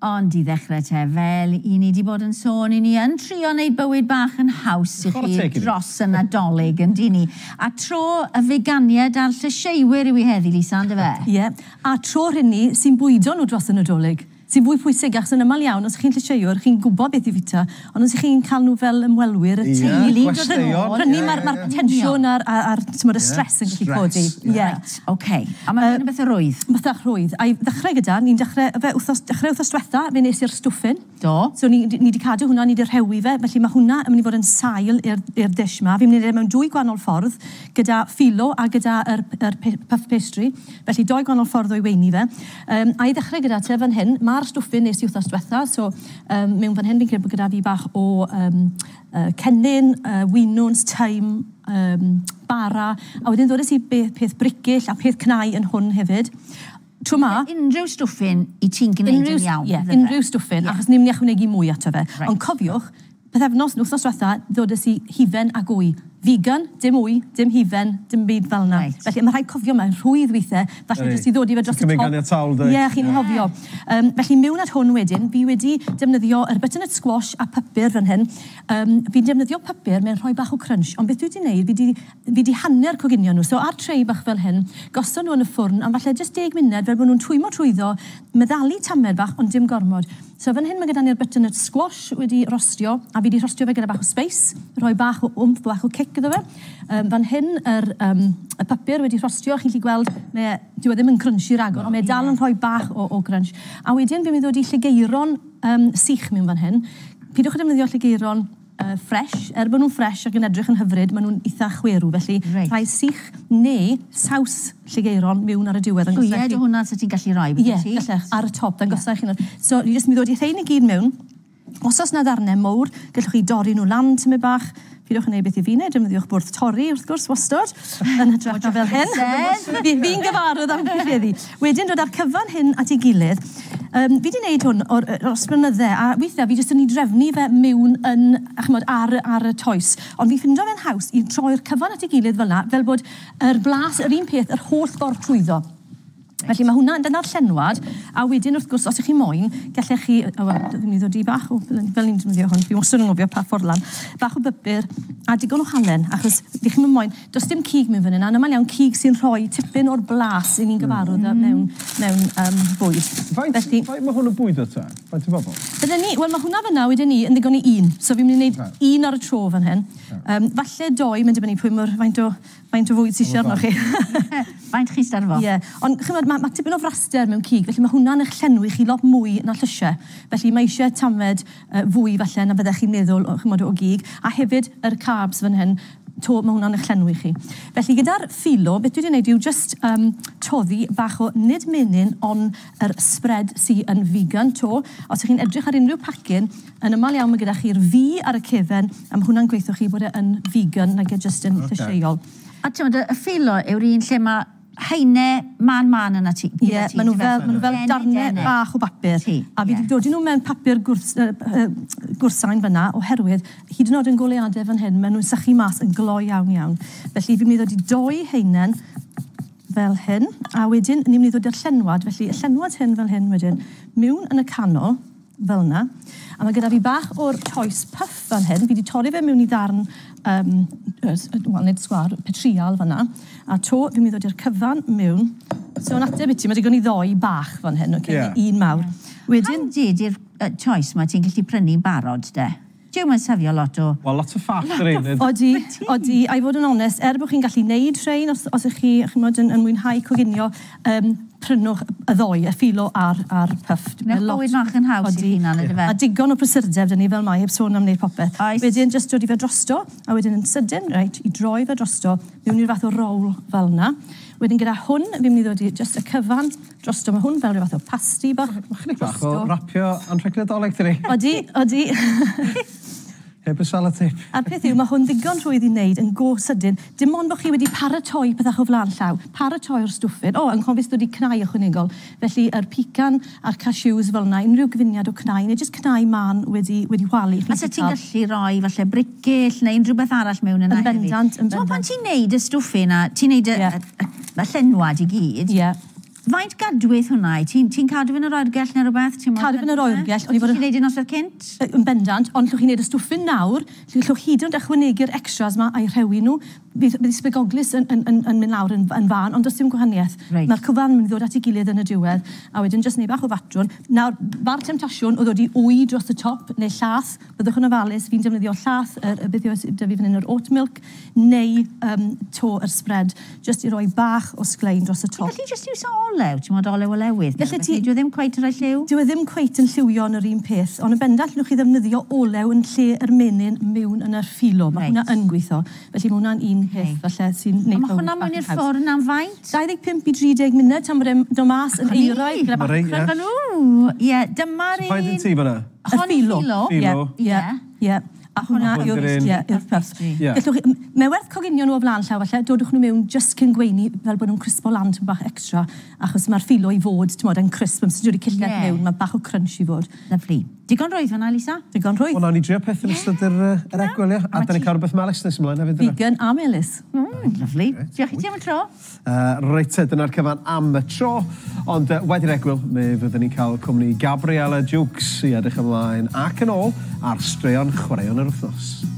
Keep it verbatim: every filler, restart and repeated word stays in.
Ond i ddechrau te, fel i ni wedi bod yn sôn, i ni yn trio wneud bywyd bach yn haws i chi dros y Nadolig, yn di ni. A tro y veganiad a'r llysieuwyr yw i heddi, Lisa, ynddo fe? Ie, a tro hynny sy'n bwydo nhw dros y Nadolig. Sy'n fwy pwysig achos yn ymal iawn, os chi'n llysieuwr, chi'n gwybod beth i fita, ond os chi'n cael nhw fel ymwelwyr, y teulu, prynu mae'r tensiwn a'r stress yn gallu codi. Right, oce. A mae'n beth o rwydd? Beth rwydd. A i ddechrau gyda, ni'n dechrau wrthos diwetha, fe nes i'r stwffyn. Do. So ni wedi cadw hwnna, ni wedi rhewi fe, felly mae hwnna yn mynd i fod yn sail i'r dish ma. Fi'n mynd i mewn dwy gwahanol ffordd, gyda philo a gyda'r puff pastry. Felly doi gwahanol ffordd o'i weini fe. A i ddechrau gyda te fan hyn, mae'r stwffyn nes i wrthos diwetha, so um, mewn fan hyn fi'n credu bod gyda fi bach o um, uh, cennin, uh, winwns, thyme, um, bara, a wedyn ddod i peth brigyll a peth cnau yn hwn hefyd. Tro ma... Unrhyw stwffyn i ti'n gwneud yn iawn. Ie, unrhyw stwffyn, achos ni'n mynd i ychwanegu mwy ato fe. Ond cofiwch, pethefnos, wrthos diwetha, ddod i hufen a gwy. Vegan, dim wy, dim hifen, dim byd fel yna. Felly mae rhaid cofio mewn rhwydd weithiau, falle jyst i ddod i fe dros y top. Ie, chi'n hofio. Felly mewn at hwn wedyn, fi wedi defnyddio yr butternut squash a papur fan hyn. Fi'n defnyddio papur mewn rhoi bach o crunch, ond beth dwi wedi gwneud, fi wedi hanner coginio nhw. So ar trei bach fel hyn, gosod nhw yn y ffwrn, am falle jyst deg munud fel bod nhw'n twymo trwyddo, meddalu tamed bach, ond dim gormod. So fan hyn mae gyda ni'r butternut squash wedi rostio, a fi wedi rostio fe gyda bach o space, rhoi bach o wmff, bach o cic gyda fe. Um, fan hyn, yr um, y papur wedi rostio, chi'n gallu gweld, mae, dyw e ddim yn crunchy ragor, ond mae dal yn rhoi bach o, o crunch. A wedyn, fi'n mynd i ddod i llygeiron um, sych mewn fan hyn. Pidwch yn defnyddio llygeiron uh, fresh, er bod nhw'n fresh ac yn edrych yn hyfryd, maen nhw'n eitha chwerw, felly right. Rhai sych neu saws llygeiron mewn ar y diwedd. Llwyed o hwnna sa ti'n gallu rhoi? Ie, gallech, ar y top, dan gosau chi. So, ni jyst mynd i ddod i rhain i gyd mewn. Os oes na ddarnau mowr, gallwch chi dorri nhw lan tymed bach. Pidwch yn ei beth i fi wneud, defnyddiwch bwrdd torri, wrth gwrs, wastod. Yn hydrach fel hyn. Fi'n gyfarwydd am gyfeddi. Wedyn, dod ar cyfan hyn at ei gilydd. Um, fi wedi gwneud hwn o'r, o'r sbrynyddau, a weithiau fi jyst yn ei drefnu fe mewn yn, achmod, ar, ar y toes. Ond fi ffindo fe'n haws i troi'r cyfan at ei gilydd fel yna, fel bod yr blas, yr un peth, yr holl ffordd trwyddo. Felly mae hwnna yn dyna'r llenwad, a wedyn wrth gwrs, os ych chi moyn, gallech chi, o, wel, dwi'n mynd i ddod i bach o, fel ni'n defnyddio hwn, fi wastad yn ngofio pa ffordd lan, bach o bybyr, a digon o halen, achos fi chi'n mynd moyn, does dim cig mewn fan yna, yn ymal iawn cig sy'n rhoi tipyn o'r blas i ni'n gyfarwydd mm. mewn, mewn um, bwyd. Faint, Felly, faint mae hwn yn bwyd o ta? Faint o bobl? Bydde ni, wel mae hwnna fyna wedyn ni yn ddigon i un, so fi'n mynd i wneud yeah. un ar y tro fan hyn. Yeah. Um, falle doi, mynd i fyny pwy mor faint o, faint o fwyd sy'n siarad arnoch chi. Faint chi starfo? Ie, yeah. Ond chymod, mae ma tipyn o fraster mewn cig, felly mae hwnna'n eich llenwi chi lot mwy na llysiau. Felly mae eisiau tamed uh, fwy falle na byddech chi'n meddwl chymod, o gig, a hefyd yr carbs fan hyn, to mae hwnna'n eich llenwi chi. Felly gyda'r philo, beth dwi wedi gwneud yw just um, toddi bach o nid menyn, ond yr spread sy'n vegan to. Os ych chi'n edrych ar unrhyw pacyn, yn ymal iawn mae gyda chi'r fi ar y cefen, a mae hwnna'n gweithio chi bod e'n vegan, nag e just yn okay. llysieuol. A ti'n y philo yw'r un lle mae heine man-man yna ti? Ie, yeah, maen nhw fel, ma fel darnau bach o bapur. A fi wedi yeah. dod i nhw mewn papur gwrs, uh, uh, gwrsain fyna, oherwydd hyd yn oed yn goleadau fan hyn, maen nhw'n sychu mas yn gloi iawn iawn. Felly fi'n mynd i ddod i doi heinen fel hyn, a wedyn ni'n mynd i ddod i'r llenwad, felly y llenwad hyn fel hyn wedyn, mewn yn y canol, fel yna, a mae gyda fi bach o'r choice puff fan hyn, fi wedi torri fe mewn i ddarn, um, wel, nid sgwar, petrial fan yna, a to, fi'n mynd i ddod i'r cyfan mewn, so yn ateb i ti, mae digon i ddoi bach fan hyn, okay, yeah. un mawr. Wedyn... Pan di'r uh, choice ma ti'n gallu prynu'n barod, de? Diw mae'n safio lot o... Wel, lot o factory. Odi, odi, a i fod yn onest, er bod chi'n gallu neud rhain, os, os ych chi, chi'n modd yn, yn mwynhau coginio, um, prynwch y ddoi, y philo a'r, ar puff. Mae'n bywyd mach yn haws i hynna, ydy fe? A digon o prysurdeb dyn ni fel mai, heb sôn am wneud popeth. Wedyn, just dod i fe drosto, a wedyn yn sydyn, reit, i droi fe drosto, mewn i'r fath o roll fel yna. Wedyn gyda hwn, fi'n mynd i ddod i just y cyfan drosto, mae hwn fel rhyw fath o pasti bach. Mae chydig bach o rapio anrhegnadolig dyn ni. Odi, odi. Heb y salatip. A'r peth yw, mae hwn ddigon rhwydd i wneud yn go sydyn. Dim ond bod chi wedi paratoi pethach o flan llaw. Paratoi'r stwffyn. O, yn chofis dod i cnau ychwanegol. Felly, yr pican a'r cashews fel yna, unrhyw gyfuniad o cnau, neu jyst cnau man wedi, wedi walu. A sa ti'n gallu rhoi falle brigyll neu unrhyw beth arall mewn yna? Yn bendant, yn bendant. So, pan ti'n neud y stwffyn a ti'n neud y, yeah. y, y, y llenwad i gyd, yeah. Faint gadwydd hwnna? Ti'n ti cadw fy'n yr oergell neu rhywbeth? Cadw fy'n yr oergell. Ti'n gallu gwneud un noswaith cynt? Yn bendant, ond llwch chi'n gwneud y stwffyn nawr, llwch hyd yn oed ychwanegu'r extras yma a'i rhewi nhw. Bydd ysbrydoglis yn, yn, yn, yn mynd lawr yn, yn fan, ond does dim gwahaniaeth. Right. Mae'r cyfan yn mynd i ddod at ei gilydd yn y diwedd, a wedyn jyst neu bach o fatwn. Nawr, fa'r temptasiwn o ddod i wy dros y top, neu llath, byddwch yn ofalus, fi'n defnyddio llath, y beth yw da fi fan hyn yr oat milk, neu um, to yr spread, jyst i roi bach o sglein dros y top. Ti'n gallu jyst iwso olew, ti'n modd olew o lewydd? Felly ti... Dwi ddim cweit yn rhoi lliw? Dwi ddim cweit yn lliwio yn yr un peth, ond yn bendant llwch chi ddefnyddio olew yn lle yr menyn mewn yn yr ffilo. Mae hwnna yn gweithio. Felly mae hwnna'n un peth, falle sy'n neud bywyd. Mae hwnna mewn i'r ffwrn am faint? dau ddeg pump i tri deg munud tan bod e'n dod mas yn eirau. Ie, dyma'r un... Paid yn ti fyna? Y ffilo. Ffilo. Ie, ie. A hwnna yw'r peth. Mae werth coginio nhw o flaen llaw, falle, dodwch nhw mewn just cyn gweini fel bod nhw'n crispo lan yn bach extra, achos mae'r ffilo i fod, ti'n modd, yn crisp, yn sydd wedi cilled mewn, mae bach o crunch i fod. Lyfli. Digon rwydd fan'na, Lisa? Digon rwydd. Wel, na ni drio peth yn ystod yr egwyl, ia. A da ni cael rhywbeth melys nes ymlaen hefyd. Vegan a melys. Lyfli. Diolch i ti am y tro. Reit, dyna'r cyfan am y tro. Ond wedi'r egwyl, mi fyddwn ni'n cael cwmni Gabriela Jukes i edrych ymlaen ac yn ôl ar straeon chwaraeon yr wythnos.